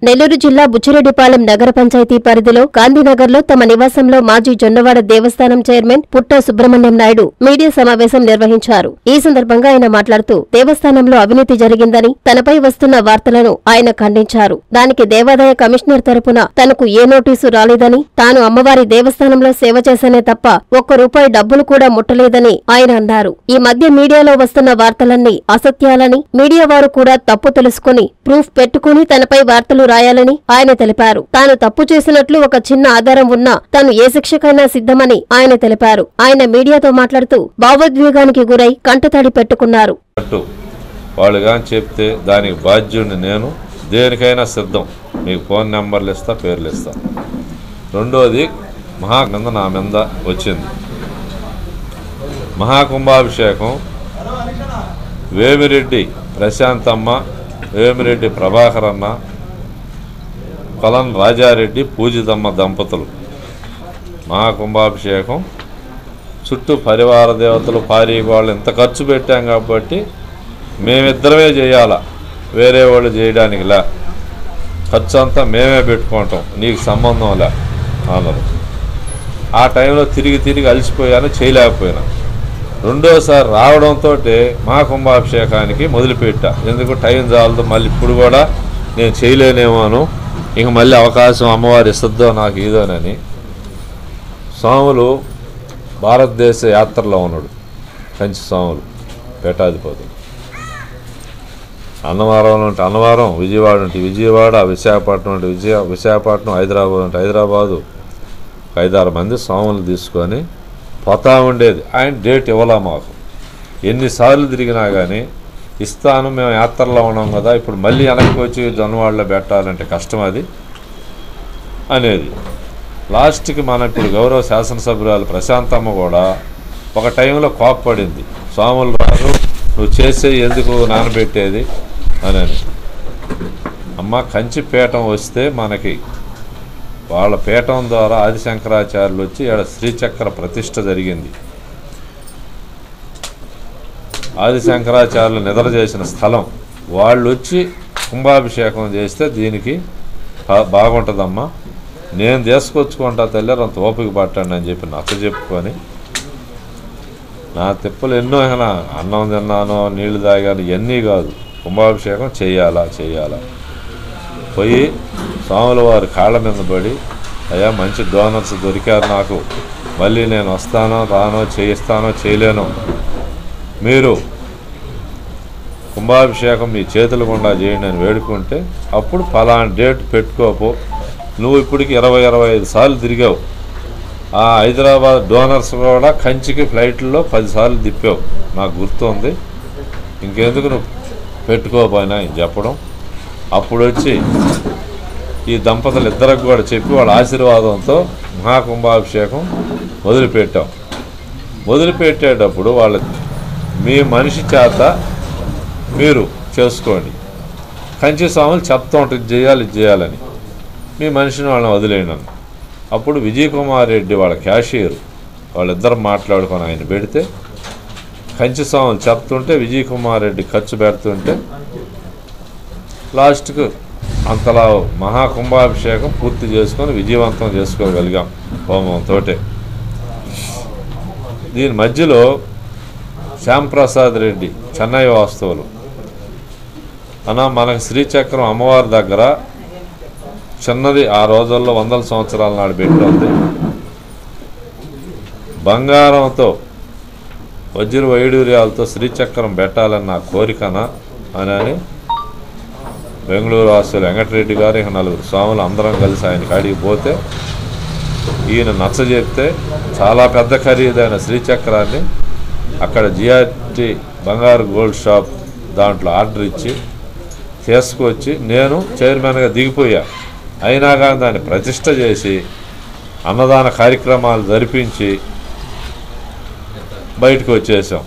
నెల్లూరు జిల్లా బుచ్చిరెడ్డిపాలెం నగర పంచాయతీ పరిధిలో గాంధీనగర్లో తమ నివాసంలో మాజీ జొన్నవాడ దేవస్థానం చైర్మన్ పుట్ట సుబ్రహ్మణ్యం నాయుడు మీడియా సమావేశం నిర్వహించారు. ఈ సందర్భంగా ఆయన మాట్లాడుతూ దేవస్థానంలో అవినీతి జరిగిందని, తనపై వస్తున్న వార్తలను ఆయన ఖండించారు. దానికి దేవాదాయ కమిషనర్ తరపున తనకు ఏ నోటీసు రాలేదని, తాను అమ్మవారి దేవస్థానంలో సేవ చేశానే తప్ప ₹1 డబ్బులు కూడా ముట్టలేదని ఆయన అన్నారు. ఈ మధ్య మీడియాలో వస్తున్న వార్తలన్నీ అసత్యాలని, మీడియా వారు కూడా తప్పు తెలుసుకుని ప్రూఫ్ పెట్టుకుని తనపై వార్తలు రాయాలని ఆయన తెలిపారు. తాను తప్పు చేసినట్లు ఒక చిన్న ఆధారం ఉన్నా తాను ఏ శిక్షకైనా సిద్ధమని ఆయన తెలిపారు. ఆయన మీడియాతో మాట్లాడుతూ భావోద్వేగానికి గురై కంటతడి పెట్టుకున్నారు. వాళ్ళుగా చెప్తే దానికి బాధ్యుడిని నేను, దేనికైనా సిద్ధం. మీకు ఫోన్ నెంబర్లు ఇస్తా, పేర్లు ఇస్తా. రెండోది మహాకుంభ నా మీద వచ్చింది. మహాకుంభాభిషేకం వేమిరెడ్డి ప్రశాంతమ్మ, వేమిరెడ్డి ప్రభాకర్ అన్న, కొలన్ రాజారెడ్డి, పూజితమ్మ దంపతులు మహాకుంభాభిషేకం చుట్టూ పరివార దేవతలు, పారీగోళ్ళు ఇంత ఖర్చు పెట్టాం కాబట్టి మేమిద్దరమే చేయాలా, వేరే వాళ్ళు చేయడానికిలా, ఖర్చు అంతా మేమే పెట్టుకుంటాం, నీకు సంబంధం లే అన్నారు. ఆ టైంలో తిరిగి అలసిపోయాను, చేయలేకపోయినా. రెండోసారి రావడంతో మహాకుంభాభిషేకానికి మొదలుపెట్టా. ఎందుకు టైం చాలదు, మళ్ళీ ఇప్పుడు కూడా నేను చేయలేనేమోను, ఇంక మళ్ళీ అవకాశం అమ్మవారు ఇస్తుందో నాకు ఇదోనని. స్వాములు భారతదేశ యాత్రలో ఉన్నాడు, కంచి స్వాములు పీఠాధిపతులు. అన్నవరంలో ఉంటే అన్నవరం, విజయవాడ ఉంటే విజయవాడ, విశాఖపట్నం ఉంటే విశాఖపట్నం, హైదరాబాద్ ఉంటే హైదరాబాదు. 5-6 మంది స్వాములు తీసుకొని పోతా ఉండేది. ఆయన డేట్ ఇవ్వలా మాకు. ఎన్నిసార్లు తిరిగినా కానీ ఇస్తాను, మేము యాత్రలో ఉన్నాం కదా, ఇప్పుడు మళ్ళీ వెనక్కి వచ్చి జొన్నవాడలో పెట్టాలంటే కష్టం అది అనేది. లాస్ట్కి మన ఇప్పుడు గౌరవ శాసనసభ్యురాలు ప్రశాంతమ్మ కూడా ఒక టైంలో కోప్పడింది, స్వాములు రాదు, నువ్వు చేసే ఎందుకు నానబెట్టేది అని. అమ్మ, కంచి పీఠం వస్తే మనకి వాళ్ళ పీఠం ద్వారా ఆదిశంకరాచార్యులు వచ్చి ఇక్కడ శ్రీచక్ర ప్రతిష్ఠ జరిగింది. ఆదిశంకరాచార్యులు నిద్ర చేసిన స్థలం. వాళ్ళు వచ్చి కుంభాభిషేకం చేస్తే దీనికి బాగుంటుందమ్మా, నేను తీసుకొచ్చుకుంటా తల్లి, అంత ఓపిక పట్టండి అని చెప్పి నచ్చ చెప్పుకొని, నా తిప్పలు ఎన్నో, అన్నం తిన్నాను, నీళ్లు తాగాను, ఇవన్నీ కాదు, కుంభాభిషేకం చేయాలా పోయి స్వాముల వారి కాళ్ళ మీద పడి, అయ్యా మంచి డోనర్స్ దొరికారు నాకు, మళ్ళీ నేను వస్తానో రానో, చేయిస్తానో చేయలేను, మీరు కుంభాభిషేకం మీ చేతుల గుండా చేయండి అని వేడుకుంటే, అప్పుడు ఫలానా డేట్ పెట్టుకోపో, నువ్వు ఇప్పటికి 20-25 సార్లు తిరిగావు. ఆ హైదరాబాద్ డోనర్స్ కూడా కంచికి ఫ్లైట్లో 10 సార్లు తిప్పావు, నాకు గుర్తుంది, ఇంకెందుకు నువ్వు పెట్టుకోపోయినా అని చెప్పడం. అప్పుడు వచ్చి ఈ దంపతులు ఇద్దరికి కూడా చెప్పి వాళ్ళ ఆశీర్వాదంతో మహాకుంభాభిషేకం మొదలుపెట్టేటప్పుడు వాళ్ళ మీ మనిషి చేత మీరు చేసుకోండి, కంచి స్వాములు చెప్తా ఉంటుంది ఇది చేయాలని, మీ మనిషిని వాళ్ళని వదిలేయండి. అప్పుడు విజయ్ కుమార్ రెడ్డి వాళ్ళ క్యాషియర్ వాళ్ళిద్దరు మాట్లాడుకొని ఆయన పెడితే, కంచి స్వాములు చెప్తుంటే విజయ్ కుమార్ రెడ్డి ఖర్చు పెడుతుంటే, లాస్ట్కు అంతలా మహాకుంభాభిషేకం పూర్తి చేసుకొని విజయవంతం చేసుకోగలిగాం హోమంతో. దీని మధ్యలో శ్యాంప్రసాద్ రెడ్డి, చెన్నై వాస్తవులు అన్న, మనకు శ్రీచక్రం అమ్మవారి దగ్గర చిన్నది, ఆ రోజుల్లో 100 సంవత్సరాల నాడు పెట్టుంది, బంగారంతో వజ్ర వైడూర్యాలతో శ్రీచక్రం పెట్టాలని నా కోరికనా అని బెంగళూరు వాసులు వెంకటరెడ్డి గారు, ఇక 4 స్వాములు అందరం కలిసి ఆయన కాడికి పోతే, ఈయన నచ్చ చెప్తే చాలా పెద్ద ఖరీదైన శ్రీచక్రాన్ని అక్కడ జిఆర్టీ బంగారు గోల్డ్ షాప్ దాంట్లో ఆర్డర్ ఇచ్చి తీసుకొచ్చి నేను చైర్మన్గా దిగిపోయా. అయినా కానీ దాన్ని ప్రతిష్ట చేసి అన్నదాన కార్యక్రమాలు జరిపించి బయటకు వచ్చేసాం.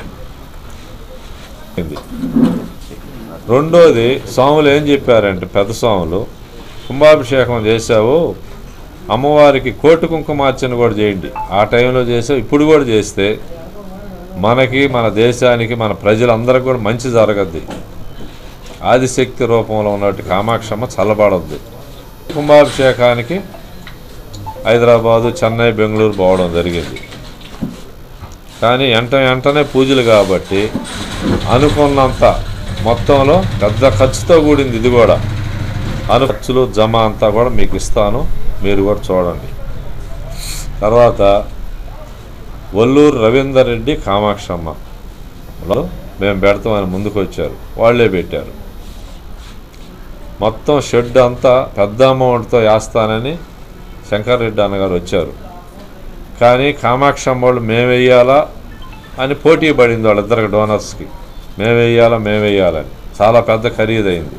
రెండోది స్వాములు ఏం చెప్పారంటే, పెద్ద స్వాములు, కుంభాభిషేకం చేశావు, అమ్మవారికి కోటి కుంకుమార్చన కూడా చేయండి. ఆ టైంలో చేసావు, ఇప్పుడు కూడా చేస్తే మనకి, మన దేశానికి, మన ప్రజలందరికీ కూడా మంచి జరగద్ది. ఆదిశక్తి రూపంలో ఉన్నట్టు కామాక్షమ్మ చల్లబడద్ది. కుంభాభిషేకానికి హైదరాబాదు, చెన్నై, బెంగళూరు పోవడం జరిగింది. కానీ వెంటనే పూజలు కాబట్టి అనుకున్నంత మొత్తంలో పెద్ద ఖర్చుతో కూడింది. ఇది కూడా ఖర్చులు జమ అంతా కూడా మీకు ఇస్తాను, మీరు కూడా చూడండి. తర్వాత వల్లూరు రవీందర్ రెడ్డి, కామాక్షమ్మ మేము పెడతామని ముందుకు వచ్చారు, వాళ్ళే పెట్టారు. మొత్తం షెడ్ అంతా పెద్ద అమౌంట్తో వేస్తానని శంకర్రెడ్డి అన్నగారు వచ్చారు. కానీ కామాక్షమ్మ వాళ్ళు మేము వేయాలా అని పోటీ పడింది వాళ్ళిద్దరికి, డోనర్స్కి. మేము వేయాలని చాలా పెద్ద ఖరీదైంది.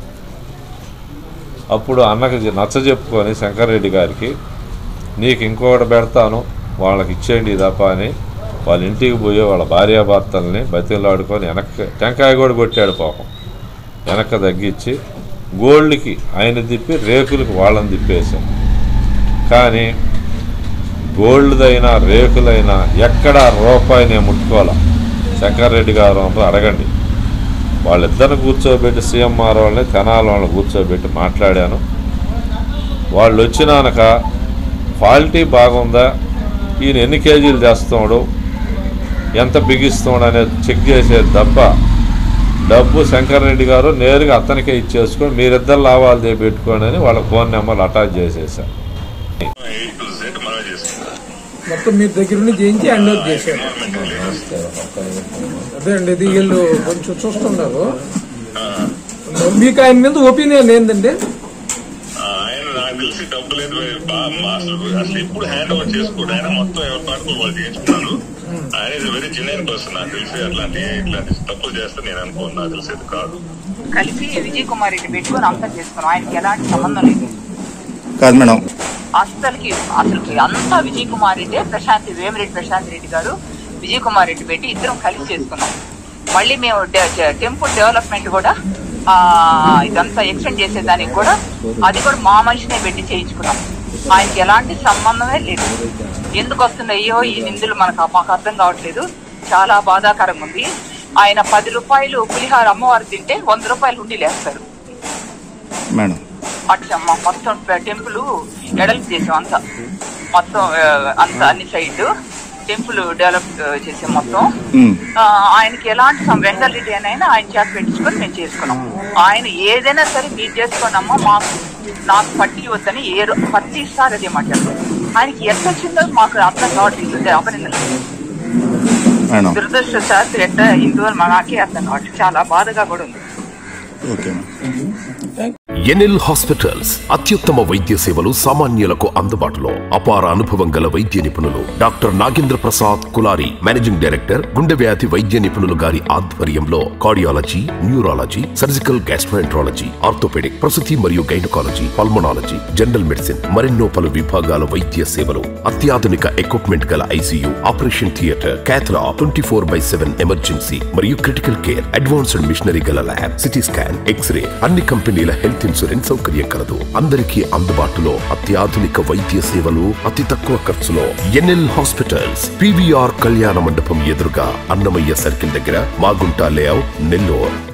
అప్పుడు అన్నకి నచ్చజెప్పుకొని శంకర్రెడ్డి గారికి, నీకు ఇంకొకటి పెడతాను, వాళ్ళకి ఇచ్చేయండి తప్ప అని వాళ్ళ ఇంటికి పోయి వాళ్ళ భార్యాభర్తల్ని బతిలాడుకొని వెనక్కి టెంకాయ కూడా కొట్టాడు పాపం. వెనక్కి తగ్గించి గోల్డ్కి ఆయన తిప్పి రేకులకి వాళ్ళని తిప్పేశాం. కానీ గోల్డ్దైనా రేకులైనా ఎక్కడా రూపాయి నేను ముట్టుకోవాలా. శంకర్రెడ్డి గారు అడగండి, వాళ్ళిద్దరిని కూర్చోబెట్టి సీఎంఆర్ వాళ్ళని తెనాలి వాళ్ళని కూర్చోబెట్టి మాట్లాడాను. వాళ్ళు వచ్చినాక క్వాలిటీ బాగుందా, ఈయన ఎన్ని కేజీలు చేస్తున్నాడు, ఎంత బిగిస్తున్నాడు అనేది చెక్ చేసేది తప్ప డబ్బు శంకర్రెడ్డి గారు నేరుగా అతనికే ఇచ్చేసుకొని మీరిద్దరు లాభాలు పెట్టుకోండి అని వాళ్ళ ఫోన్ నెంబర్లు అటాచ్ చేసేసారు. మొత్తం మీ దగ్గర నుంచి చేయించి హ్యాండ్ ఓవర్ చేశారు. అదే అండి, ఇది వీళ్ళు కొంచెం చూస్తున్నారు. మీకు ఆయన మీద ఒపీనియన్ ఏంటండి? ఆయన నాకు తెలిసి డబ్బు లేదు, అసలు ఎప్పుడు హ్యాండ్ ఓవర్ చేసుకోడు. ఆయన మొత్తం ఎవరి పాటలు వాళ్ళు చేయించుకున్నారు. ఆయన ఇస్ వెరీ జెన్యూన్ పర్సన్. నాకు తెలిసి ఇట్లాంటి తప్పులు చేస్తే నేను అనుకోను, నాకు తెలిసేది కాదు. కలిపి విజయ్ కుమార్ రెడ్డి పెట్టుకుని అంతా చేసుకున్నాం. ఆయనకి ఎలాంటి సంబంధం లేదు కాదు మేడం. అసలు అంతా విజయ్ కుమార్ రెడ్డి, వేమిరెడ్డి ప్రశాంత్ రెడ్డి గారు, విజయ్ కుమార్ రెడ్డి పెట్టి ఇద్దరం కలిసి చేసుకున్నాం. మళ్ళీ మేము టెంపుల్ డెవలప్మెంట్ కూడా ఇదంతా ఎక్స్టెండ్ చేసేదానికి కూడా అది కూడా మా మనిషినే పెట్టి చేయించుకున్నాం. ఆయనకి ఎలాంటి సంబంధమే లేదు. ఎందుకు వస్తున్నాయో ఈ నిందులు మాకు అర్థం కావట్లేదు. చాలా బాధాకరంగా ఉంది. ఆయన 10 రూపాయలు పులిహార అమ్మవారు తింటే 100 రూపాయలు ఉండి లేస్తారు మేడం. అట్లమ్మ మొత్తం టెంపుల్ డెవలప్ చేసాం. మొత్తం అన్ని సైడ్ టెంపుల్ డెవలప్ చేసే మొత్తం. ఆయనకి ఎలాంటి వెంకల్ రెడ్డి అయినా ఆయన చేత పెట్టించుకొని మేము చేసుకున్నాం. ఆయన ఏదైనా సరే మీరు చేసుకోండమ్మా, నాకు పట్టి వద్దని ప్రతిసారి అదే మాట్లాడతారు. ఆయనకి ఎంత వచ్చిందో మాకు అర్థం కావట్లేదు. అభినందనలు. దురదృష్టశాస్త్రి ఎట్లా ఇందువల్ల నాకే అర్థం కావట్లేదు. చాలా బాధగా కూడా ఉంది. ఎన్ఎల్ హాస్పిటల్స్ అత్యుత్తమ వైద్య సేవలు సామాన్యులకు అందుబాటులో. అపార అనుభవం గల వైద్య నిపుణులు doctor Nagendra Prasad Kulari, managing director, గుండె వ్యాధి వైద్య నిపుణులు గారి ఆధ్వర్యంలో cardiology, neurology, surgical gastroenterology, orthopedic, ప్రసూతి మరియు గైనకాలజీ, పల్మనాలజీ, జనరల్ మెడిసిన్, మరెన్నో పలు విభాగాల వైద్య సేవలు. అత్యాధునిక ఎక్విప్మెంట్ గల ICU, operation theatre, cath lab, 24/7 emergency మరియు క్రిటికల్ కేర్, అడ్వాన్స్డ్ మిషనరీ గల ల్యాబ్, సిటీ స్కాన్, ఎక్స్రే, అన్ని కంపెనీల హెల్త్ ఇన్సూరెన్స్ సౌకర్యం కలదు. అందరికీ అందుబాటులో అత్యాధునిక వైద్య సేవలు అతి తక్కువ ఖర్చులో. ఎన్ఎల్ హాస్పిటల్స్, పివిఆర్ కళ్యాణ మండపం ఎదురుగా, అన్నమయ్య సర్కిల్ దగ్గర, మాగుంట లేఅవుట్, నెల్లూరు.